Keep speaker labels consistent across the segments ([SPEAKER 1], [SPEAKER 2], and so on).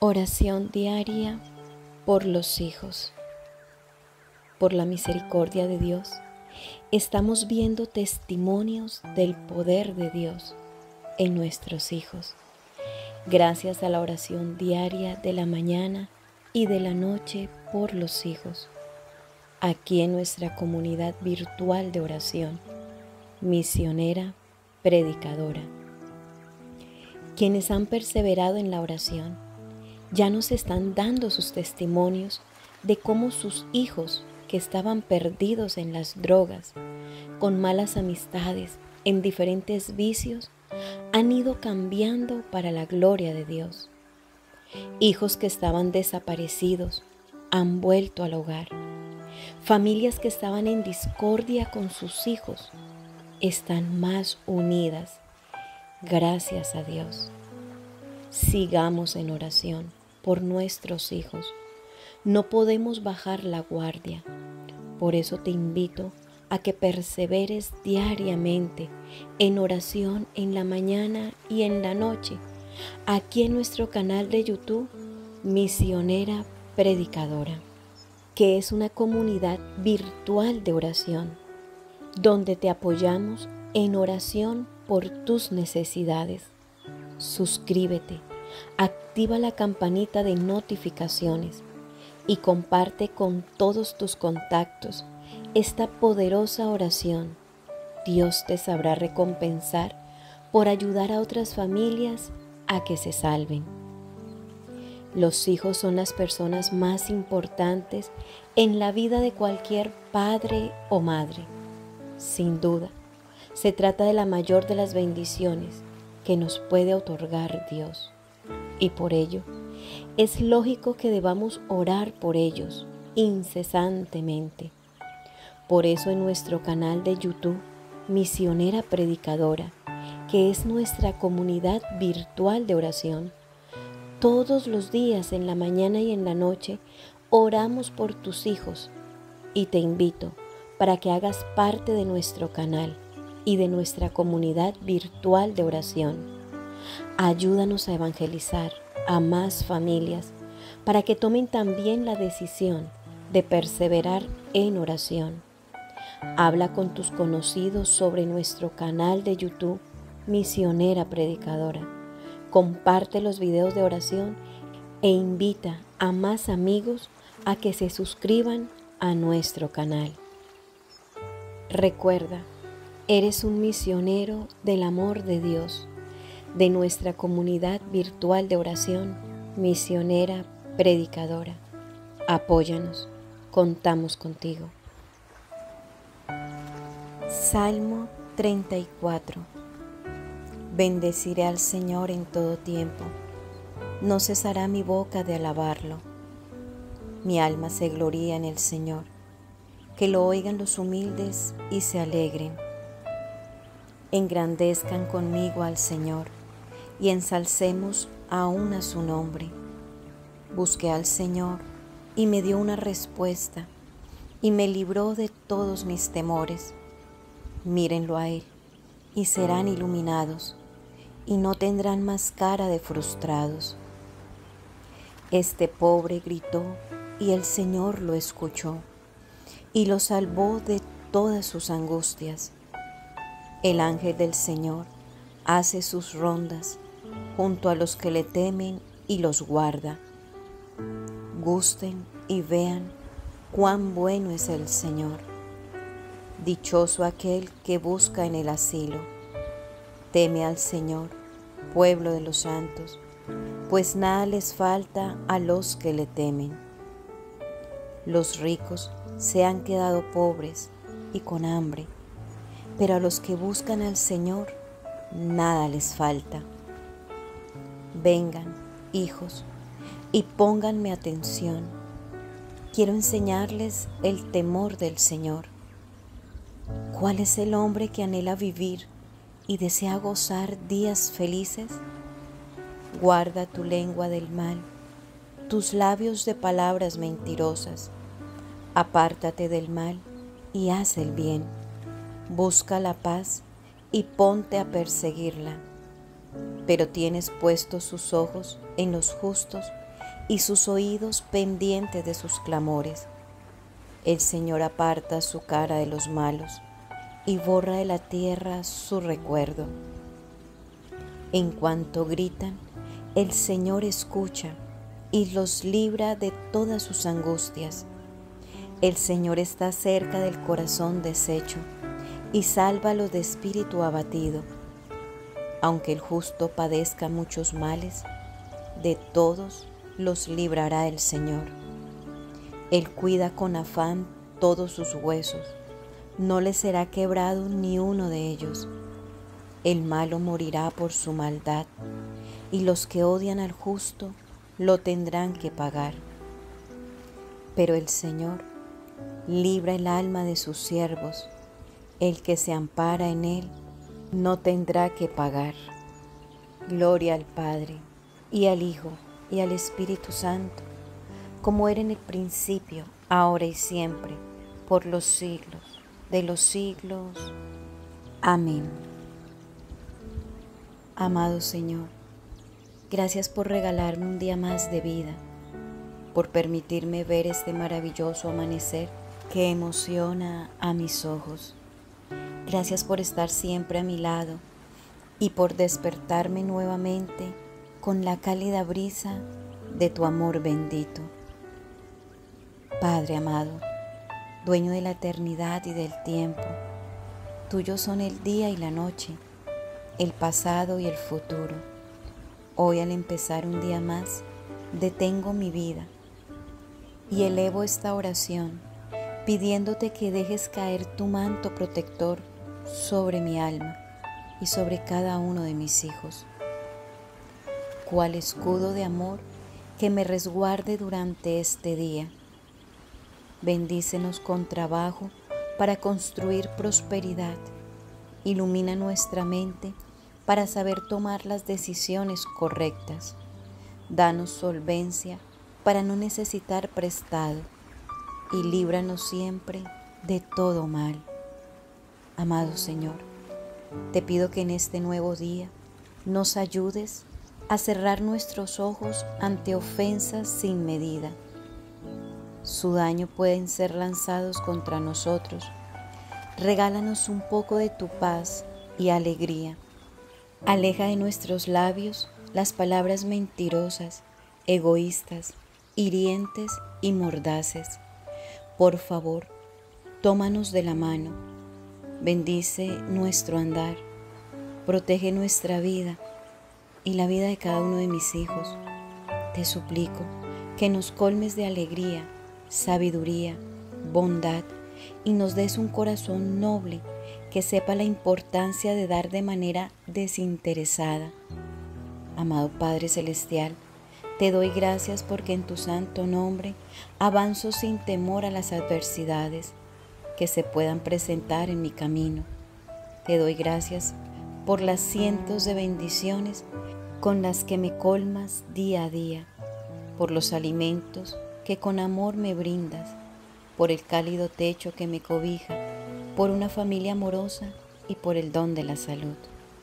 [SPEAKER 1] Oración diaria por los hijos. Por la misericordia de Dios, estamos viendo testimonios del poder de Dios en nuestros hijos. Gracias a la oración diaria de la mañana y de la noche por los hijos. Aquí en nuestra comunidad virtual de oración, misionera, predicadora. Quienes han perseverado en la oración ya nos están dando sus testimonios de cómo sus hijos que estaban perdidos en las drogas, con malas amistades, en diferentes vicios, han ido cambiando para la gloria de Dios. Hijos que estaban desaparecidos han vuelto al hogar. Familias que estaban en discordia con sus hijos están más unidas. Gracias a Dios. Sigamos en oración por nuestros hijos. No podemos bajar la guardia. Por eso te invito a que perseveres diariamente en oración en la mañana y en la noche, aquí en nuestro canal de YouTube, Misionera Predicadora, que es una comunidad virtual de oración, donde te apoyamos en oración por tus necesidades. Suscríbete, activa la campanita de notificaciones y comparte con todos tus contactos esta poderosa oración. Dios te sabrá recompensar por ayudar a otras familias a que se salven. Los hijos son las personas más importantes en la vida de cualquier padre o madre. Sin duda, se trata de la mayor de las bendiciones que nos puede otorgar Dios. Y por ello, es lógico que debamos orar por ellos incesantemente. Por eso en nuestro canal de YouTube, Misionera Predicadora, que es nuestra comunidad virtual de oración, todos los días en la mañana y en la noche oramos por tus hijos y te invito para que hagas parte de nuestro canal y de nuestra comunidad virtual de oración. Ayúdanos a evangelizar a más familias para que tomen también la decisión de perseverar en oración. Habla con tus conocidos sobre nuestro canal de YouTube, Misionera Predicadora. Comparte los videos de oración e invita a más amigos a que se suscriban a nuestro canal. Recuerda, eres un misionero del amor de Dios, de nuestra comunidad virtual de oración, Misionera Predicadora. Apóyanos, contamos contigo. Salmo 34. Bendeciré al Señor en todo tiempo, no cesará mi boca de alabarlo. Mi alma se gloría en el Señor, que lo oigan los humildes y se alegren. Engrandezcan conmigo al Señor y ensalcemos aún a su nombre. Busqué al Señor y me dio una respuesta y me libró de todos mis temores. Mírenlo a Él y serán iluminados y no tendrán más cara de frustrados. Este pobre gritó y el Señor lo escuchó y lo salvó de todas sus angustias. El ángel del Señor hace sus rondas junto a los que le temen y los guarda. Gusten y vean cuán bueno es el Señor. Dichoso aquel que busca en el asilo. Teme al Señor, pueblo de los santos, pues nada les falta a los que le temen. Los ricos se han quedado pobres y con hambre, pero a los que buscan al Señor nada les falta. Vengan, hijos, y pónganme atención. Quiero enseñarles el temor del Señor. ¿Cuál es el hombre que anhela vivir y desea gozar días felices? Guarda tu lengua del mal, tus labios de palabras mentirosas. Apártate del mal y haz el bien. Busca la paz y ponte a perseguirla. Pero tienes puestos sus ojos en los justos y sus oídos pendientes de sus clamores. El Señor aparta su cara de los malos y borra de la tierra su recuerdo. En cuanto gritan, el Señor escucha y los libra de todas sus angustias. El Señor está cerca del corazón deshecho y salva a los de espíritu abatido. Aunque el justo padezca muchos males, de todos los librará el Señor. Él cuida con afán todos sus huesos, no le será quebrado ni uno de ellos. El malo morirá por su maldad, y los que odian al justo lo tendrán que pagar. Pero el Señor libra el alma de sus siervos, el que se ampara en Él no tendrá que pagar. Gloria al Padre, y al Hijo, y al Espíritu Santo, como era en el principio, ahora y siempre, por los siglos de los siglos. Amén. Amado Señor, gracias por regalarme un día más de vida, por permitirme ver este maravilloso amanecer que emociona a mis ojos. Gracias por estar siempre a mi lado y por despertarme nuevamente con la cálida brisa de tu amor bendito. Padre amado, dueño de la eternidad y del tiempo, tuyos son el día y la noche, el pasado y el futuro. Hoy, al empezar un día más, detengo mi vida y elevo esta oración pidiéndote que dejes caer tu manto protector sobre mi alma y sobre cada uno de mis hijos, cual escudo de amor que me resguarde durante este día. Bendícenos con trabajo para construir prosperidad. Ilumina nuestra mente para saber tomar las decisiones correctas. Danos solvencia para no necesitar prestado y líbranos siempre de todo mal. Amado Señor, te pido que en este nuevo día nos ayudes a cerrar nuestros ojos ante ofensas sin medida. Su daño pueden ser lanzados contra nosotros. Regálanos un poco de tu paz y alegría. Aleja de nuestros labios las palabras mentirosas, egoístas, hirientes y mordaces. Por favor, tómanos de la mano. Bendice nuestro andar. Protege nuestra vida y la vida de cada uno de mis hijos. Te suplico que nos colmes de alegría, sabiduría, bondad y nos des un corazón noble que sepa la importancia de dar de manera desinteresada. Amado Padre Celestial, te doy gracias porque en tu santo nombre avanzo sin temor a las adversidades que se puedan presentar en mi camino. Te doy gracias por las cientos de bendiciones con las que me colmas día a día, por los alimentos que con amor me brindas, por el cálido techo que me cobija, por una familia amorosa y por el don de la salud.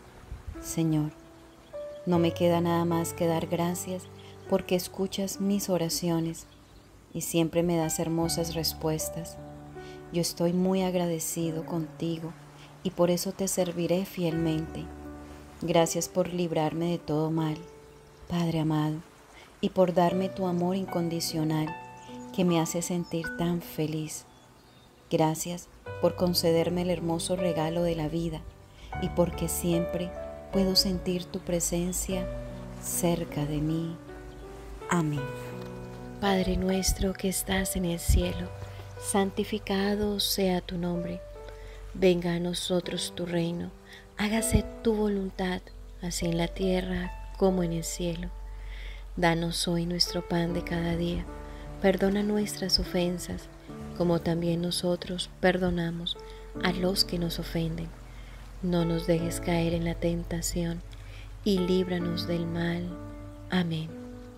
[SPEAKER 1] Señor, no me queda nada más que dar gracias porque escuchas mis oraciones y siempre me das hermosas respuestas. Yo estoy muy agradecido contigo y por eso te serviré fielmente. Gracias por librarme de todo mal, Padre amado, y por darme tu amor incondicional que me hace sentir tan feliz. Gracias por concederme el hermoso regalo de la vida y porque siempre puedo sentir tu presencia cerca de mí. Amén. Padre nuestro que estás en el cielo, santificado sea tu nombre. Venga a nosotros tu reino, hágase tu voluntad, así en la tierra como en el cielo. Danos hoy nuestro pan de cada día. Perdona nuestras ofensas, como también nosotros perdonamos a los que nos ofenden. No nos dejes caer en la tentación y líbranos del mal. Amén.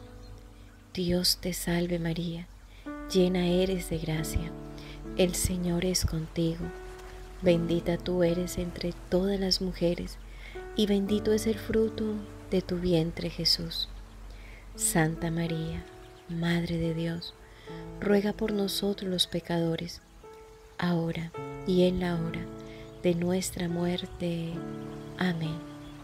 [SPEAKER 1] Dios te salve María, llena eres de gracia. El Señor es contigo. Bendita tú eres entre todas las mujeres, y bendito es el fruto de tu vientre Jesús. Santa María, Madre de Dios, ruega por nosotros los pecadores, ahora y en la hora de nuestra muerte. Amén.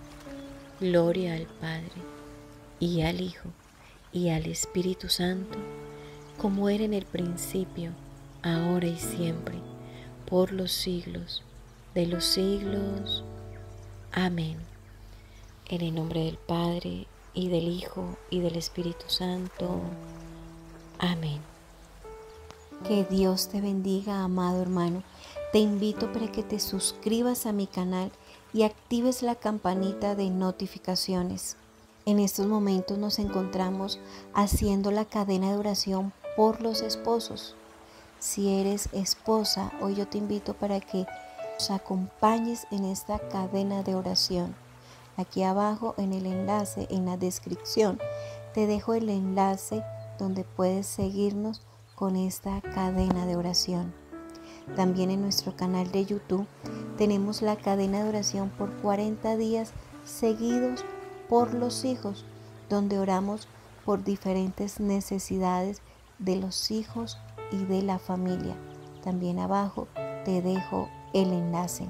[SPEAKER 1] Gloria al Padre, y al Hijo, y al Espíritu Santo, como era en el principio, ahora y siempre, por los siglos de los siglos. Amén. En el nombre del Padre, y del Hijo, y del Espíritu Santo. Amén. Que Dios te bendiga, amado hermano. Te invito para que te suscribas a mi canal y actives la campanita de notificaciones. En estos momentos nos encontramos haciendo la cadena de oración por los esposos. Si eres esposa, hoy yo te invito para que nos acompañes en esta cadena de oración. Aquí abajo en el enlace, en la descripción, te dejo el enlace donde puedes seguirnos con esta cadena de oración. También en nuestro canal de YouTube tenemos la cadena de oración por 40 días seguidos por los hijos, donde oramos por diferentes necesidades de los hijos y de la familia. También abajo te dejo el enlace.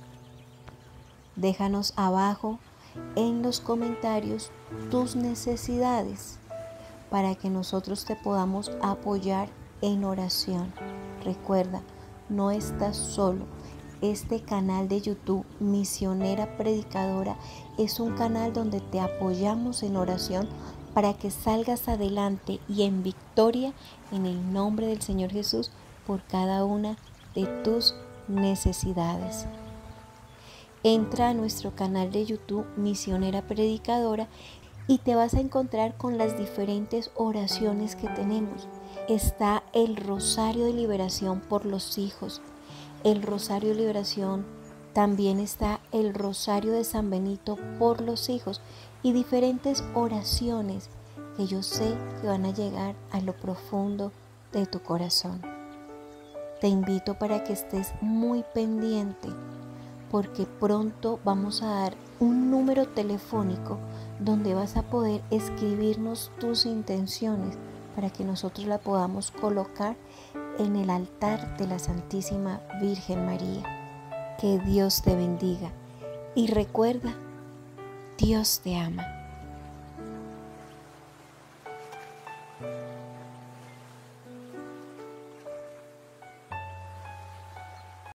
[SPEAKER 1] Déjanos abajo en los comentarios tus necesidades para que nosotros te podamos apoyar en oración. Recuerda, no estás solo. Este canal de YouTube, Misionera Predicadora, es un canal donde te apoyamos en oración para que salgas adelante y en victoria en el nombre del Señor Jesús por cada una de tus necesidades. Entra a nuestro canal de YouTube Misionera Predicadora y te vas a encontrar con las diferentes oraciones que tenemos. Está el Rosario de Liberación por los hijos, el Rosario de Liberación, también está el Rosario de San Benito por los hijos y diferentes oraciones que yo sé que van a llegar a lo profundo de tu corazón. Te invito para que estés muy pendiente, porque pronto vamos a dar un número telefónico donde vas a poder escribirnos tus intenciones para que nosotros la podamos colocar en el altar de la Santísima Virgen María. Que Dios te bendiga y recuerda, Dios te ama.